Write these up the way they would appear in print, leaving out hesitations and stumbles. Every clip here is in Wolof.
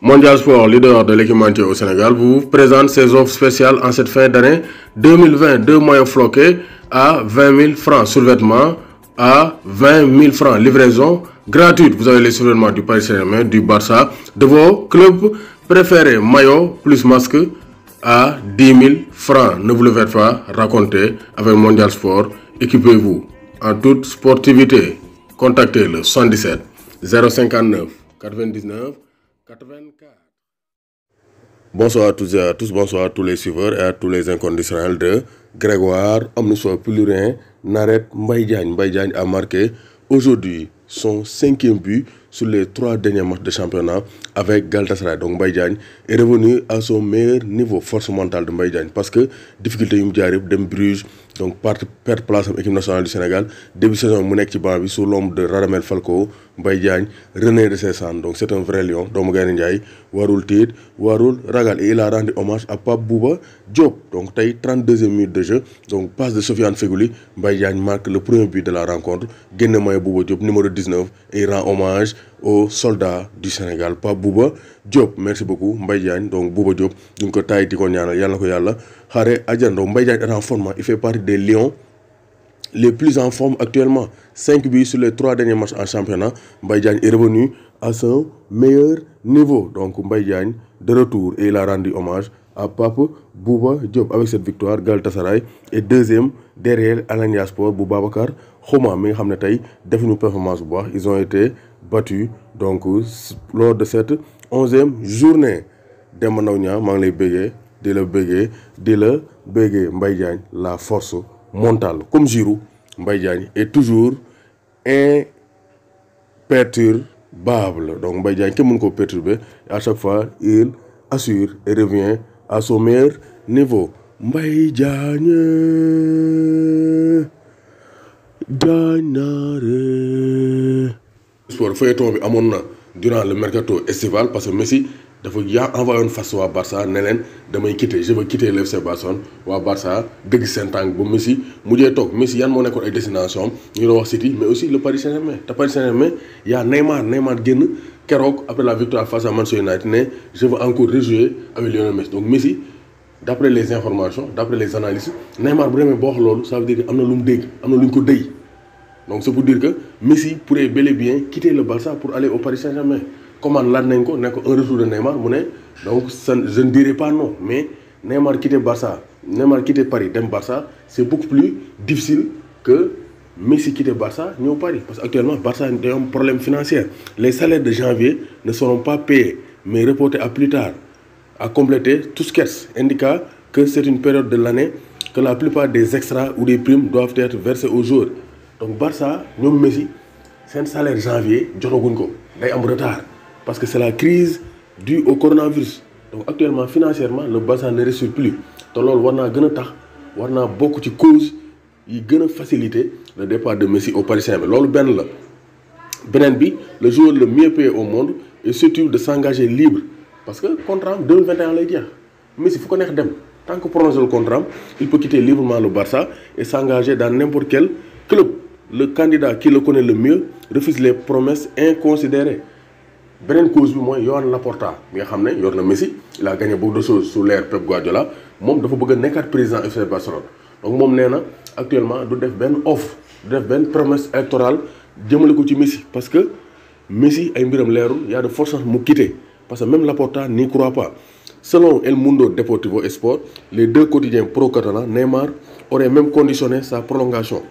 Mondial Sport, leader de l'équipementier au Sénégal, vous présente ses offres spéciales en cette fin d'année 2020. Deux maillots floqués à 20 000 francs, survêtements à 20 000 francs, livraison gratuite. Vous avez les survêtements du Paris Saint-Germain, du Barça, de vos clubs préférés. Maillot plus masque à 10 000 francs. Ne vous le faites pas raconter avec Mondial Sport. Équipez-vous en toute sportivité. Contactez le 77 059 99 84. Bonsoir à tous et à tous, bonsoir à tous les suiveurs et à tous les inconditionnels de Grégoire Omnisport Pullurin Naret Mbaye Diagne. Mbaye Diagne a marqué aujourd'hui son 5e but sur les 3 derniers matchs de championnat avec Galatasaray. Donc Mbaye Diagne est revenu à son meilleur niveau, force mentale de Mbaye Diagne, parce que difficulté yu mu jaar yëpp dem Bruges donc perdre place am équipe nationale du Sénégal début saison mu nekk ci banc bi sous l'ombre de Radamel Falcao. Mbaye Diagne renaît de ses cendres, donc c'est un vrai lion. doomu Gaynde Njaay warul tiit warul ragal, et il a rendu hommage à Pape Bouba Diop. Donc tey 32e minute de jeu, donc passe de Sofiane Feghouli, Mbaye Diagne marque le premier but de la rencontre, génn maillot Bouba Diop numéro 19, et il rend hommage aux soldats du Sénégal. Pape Bouba Diop, merci beaucoup Mbaye Diagne. Donc Bouba Diop duñ ko taay di ko ñaanal yàlla na ko yàlla xaare àjjana. Donc Mbaye Diagne est en forme, il fait partie des lions les plus en forme actuellement. 5 buts sur les 3 derniers matchs en championnat. Mbaye Diagne est revenu à son meilleur niveau. Donc Mbaye Diagne de retour, et il a rendu hommage à Pape Bouba Diop avec cette victoire. Galatasaray est deuxième derrière Alanya Sport bu Babacar Xuma mi nga xam ne tey defuñu performance bu baax. Ils ont été battus donc lors de cette 11e journée. Demba Ndaw Niang maa ngi lay béggee di la béggee Mbaye Diagne la force mentale. Comme Giroud, Mbaye Diagne est toujours imperturbable. Donc Mbaye Diagne kenn mën koo perturber, à chaque fois il assure et revient à son meilleur niveau. Mbaye Diagne Diagne sport feuilleton bi amoon na durant le mercato estival, parce que Messi dafa envoyé woon face waa Barça ne leen damay quitter, je veux quitter le FC Barcelone. waa Barça dëgg seen tànk ba Messi mujjee toog. Messi yan moo nekkoon ay destination am ñu doon wax City, mais aussi le Paris Saint-Germain. te Paris Saint-Germain y a Neymar génn keroog après la victoire face à Manchester United ne je veux encore rejouer avec Lionel Messi. Donc Messi, d'après les informations, d'après les analyses, Neymar bu demee boo wax loolu, ça veut dire que am na lu mu dégg, am na lu ñu ko dëy. Donc c'est pour dire que Messi pourrait bel et bien quitter le Barça pour aller au Paris Saint-Germain. Comment laaj nañ ko ne ko un retour de Neymar mu ne donc je ne dirais pas non, mais Neymar quitter Barça, Neymar quitter Paris dem Barça, c'est beaucoup plus difficile que Messi quitter Barça ñëw Paris, parce que actuellement Barça day am problème financier. Les salaires de janvier ne seront pas payés mais reportés à plus tard. À compléter, Tusquets indiqua que c'est une période de l'année que la plupart des extras ou des primes doivent être versés aux joueurs. Donc Barça ñoom Messi seen salaire janvier jotaguñ ko, day am retard parce que c'est la crise due au coronavirus. Donc actuellement financièrement le Barça ne respire plus, te loolu war naa gën a tax, war naa bokk ci cause yi gën a faciliter le départ de Messi au Paris Saint-Germain. Loolu benn la. Beneen bi, le joueur le mieux payé au monde est susceptible de s'engager libre, parce que contrat am 2021 lay jeex. Messi fu ko neex dem, tant que prolonge le contrat, il peut quitter librement le Barça et s'engager dans n'importe quel club. Le candidat qui le connaît le mieux refuse les promesses inconsidérées. Beneen cause bi mooy Joan Laporta mi nga xam ne yor na Messi, il a gagné beaucoup de choses sous l'ère Pep Guardiola. Moom dafa bëgg a nekkaat président FC Barcelone. Donc moom nee na actuellement du def benn offre, du def benn promesse électorale jëmale ko ci Messi, parce que Messi ay mbiram leerul, y a de fortes chances mu quitter, parce que même Laporta n'y croit pas. Selon El Mundo Deportivo Sport, les deux quotidiens pro-catalans, Neymar aurait même conditionné sa prolongation.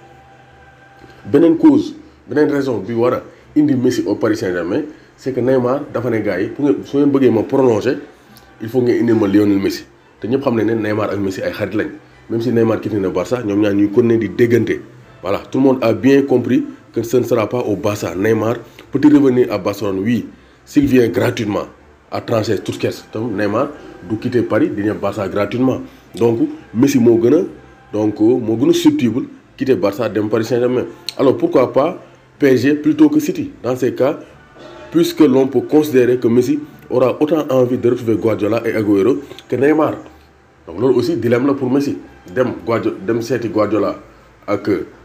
Beneen cause, beneen raison bi war a indi Messi au Paris Saint-Germain, c'est que Neymar dafa ne gars yi pour nga su ngeen bëggee ma prolonger, il faut ngeen indil ma Lionel Messi. te ñëpp xam ne ne Neymar ak Messi ay xarit lañ, même si Neymar quitté na Barça ñoom ñaar ñuy continuer di déggante. Voilà, tout le monde a bien compris que ce ne sera pas au Barça. Neymar peut-il revenir à Barcelone? Oui, s'il vient gratuitement à trancher Tusquets. Donc Neymar du quitter Paris di ñëw Barça gratuitement. Donc Messi moo gën a susceptible quitter Barça dem Paris Saint-Germain. Alors pourquoi pas PSG plutôt que City? Dans ces cas, puisque l'on peut considérer que Messi aura autant envie de retrouver Guardiola et Agüero que Neymar. Donc loolu aussi dilemme la pour Messi, dem seeti Guardiola ak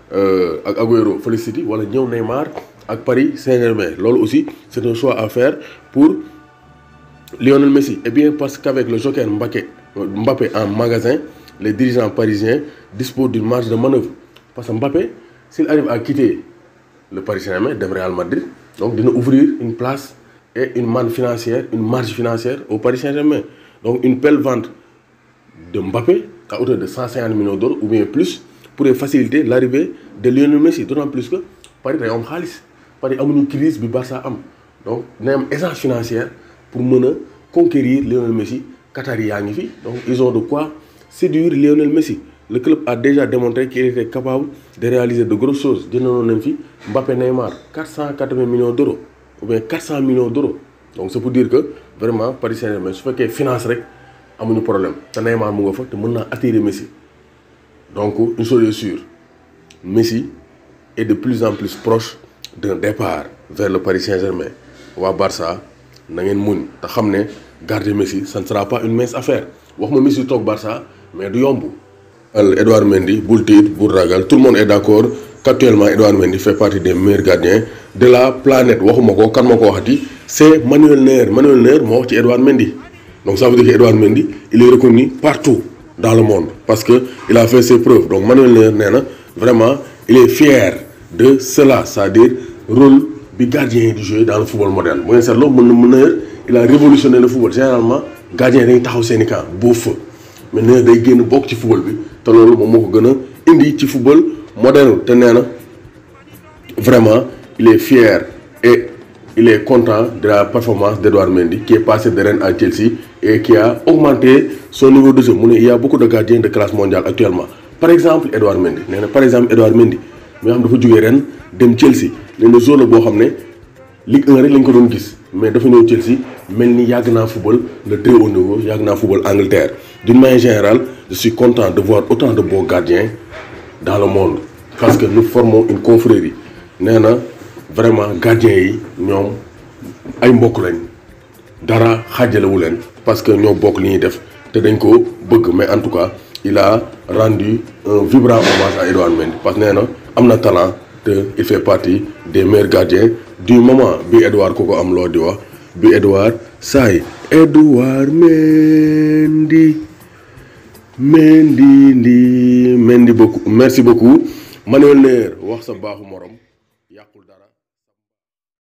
Agüero fële City, wala ñëw Neymar ak Paris Saint-Germain. Loolu aussi c'est un choix à faire pour Lionel Messi? Eh bien parce qu'avec le joker Mbappé en magasin, les dirigeants parisiens disposent d'une marge de manœuvre. Parce que Mbappé, s'il arrive à quitter le Paris Saint-Germain, de Real Madrid, donc il ouvrir une place et une marge financière au Paris Saint-Germain. Donc une belle vente de Mbappé à hauteur de 150 millions d'euros ou bien plus pourrait faciliter l'arrivée de Lionel Messi. D'autant plus que Paris day am xaalis, Paris amuñu crise bi Barça am. Donc il y a une aisance financière pour conquérir Lionel Messi. Qatari yaa ngi fi, donc ils ont de quoi séduire Lionel Messi. Le club a déjà démontré qu'il était capable de réaliser de grosses choses. Jëndoon nañ fi Mbappé, Neymar 480 millions d'euros ou bien 400 millions d'euros. Donc c'est pour dire que vraiment Paris Saint-Germain su fekkee finance rek amuñu problème te Neymar mu nga fa te mën naa attirer Messi. Donc une chose est sûre, Messi est de plus en plus proche d'un départ vers le Paris Saint-Germain. Waa Barça na ngeen muñ te xam ne garder Messi ça ne sera pas une mince affaire. Waxuma Messi toog Barça mais du yomb. Edouard Mendy bul tiit bul ragal, tout le monde est d'accord qu'actuellement Edouard Mendy fait partie des meilleurs gardiens de la planète. Waxuma ko kan ma ko waxati, c'est Manuel Neuer. Manuel Neuer moo wax ci Edouard Mendy. Donc ça veut dire que Edouard Mendy il est reconnu partout dans le monde parce que il a fait ses preuves. Donc Manuel Neuer nee na vraiment il est fier de cela, c'est-à-dire rôle bi gardien du jeu dans le football moderne. Bu ngeen seetloo Neuer il a révolutionné le football. Généralement gardien dañuy taxaw seeni camp boo fa mais Neuer day génn bokk ci football bi te loolu moom moo ko gën a indi ci football moderne. te nee na vraiment il est fier et il est content de la performance d'Edouard Mendy qui est passé de Rennes à Chelsea et qui a augmenté son niveau de jeu. Mu ne il y a beaucoup de gardiens de classe mondiale actuellement. Par exemple Edouard Mendy nee na par exemple Edouard Mendy mi nga xam dafa jógee Rennes dem Chelsea nee na zone la boo xam ne Ligue 1 rek lañ ko doon gis mais dafa ñëw Chelsea mel ni yàgg naa football le très haut niveau, yàgg naa football Angleterre. D'une manière générale je suis content de voir autant de bons gardiens dans le monde parce que nous formons une confrérie. Nee na vraiment gardiens yi ñoom ay mbokk lañ dara xaajalewu leen parce que ñoo bokk li ñuy def te dañ ko bëgg. Mais en tout cas il a rendu un vibrant hommage à Edouard Mendy parce que nee na am na talent te il fait partie des meilleurs gardiens du moment. Bi Edouard ku ko am loo di wax bi Edouard saay Edouard Mendy beaucoup merci beaucoup Manuel Neuer wax sa baaxu morom yàqul dara.